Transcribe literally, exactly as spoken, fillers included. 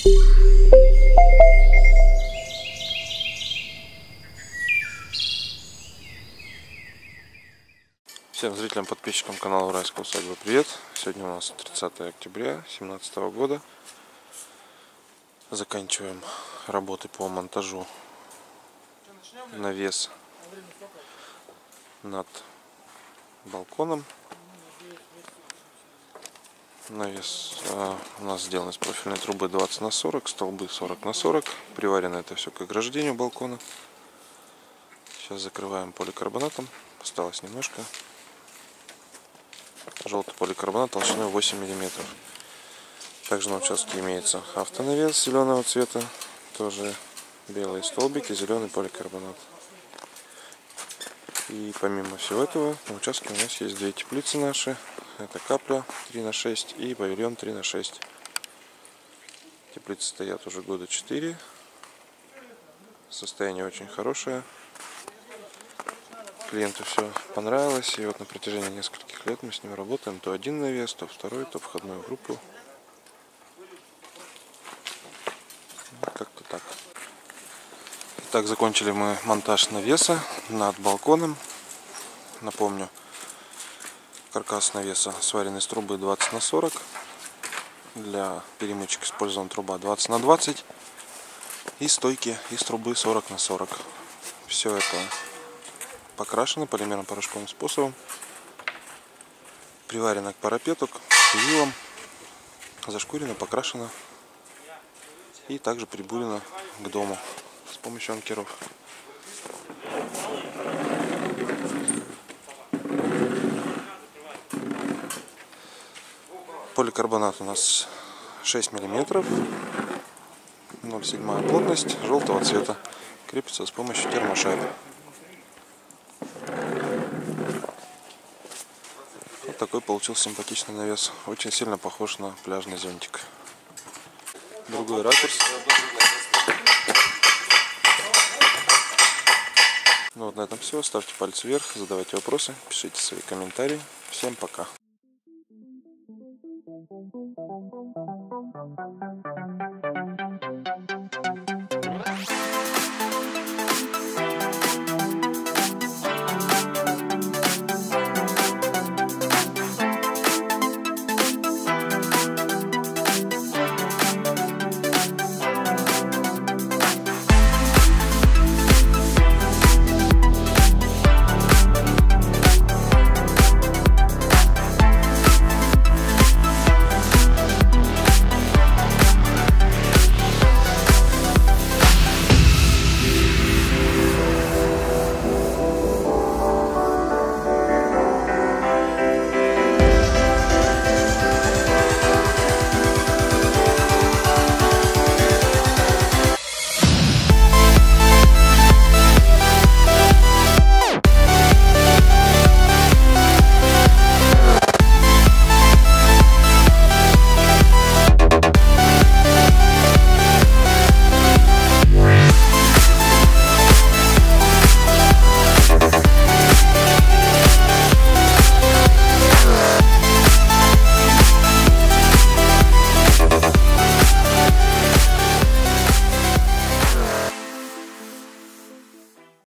Всем зрителям, подписчикам канала Уральская усадьба привет! Сегодня у нас тридцатое октября две тысячи семнадцатого года. Заканчиваем работы по монтажу навес над балконом. Навес а, у нас сделан из профильной трубы двадцать на сорок, столбы сорок на сорок. Приварено это все к ограждению балкона. Сейчас закрываем поликарбонатом. Осталось немножко. Желтый поликарбонат толщиной восемь миллиметров. Также на участке имеется автонавес зеленого цвета. Тоже белые столбики, зеленый поликарбонат. И помимо всего этого на участке у нас есть две теплицы наши. Это капля три на шесть и павильон три на шесть. Теплицы стоят уже года четыре. Состояние очень хорошее. Клиенту все понравилось, и вот на протяжении нескольких лет мы с ним работаем. То один навес, то второй, то входную группу. Как-то так. Итак, закончили мы монтаж навеса над балконом. Напомню, каркас навеса сварен из трубы двадцать на сорок. Для перемычек использована труба двадцать на двадцать. И стойки из трубы сорок на сорок. Все это покрашено полимерным порошковым способом, приварено к парапету, к вилам, зашкурено, покрашено и также прибурено к дому с помощью анкеров. Поликарбонат у нас шесть миллиметров, ноль целых семь десятых плотность, желтого цвета, крепится с помощью термошайб. Вот такой получился симпатичный навес. Очень сильно похож на пляжный зонтик. Другой ракурс. Ну вот на этом все. Ставьте пальцы вверх, задавайте вопросы, пишите свои комментарии. Всем пока.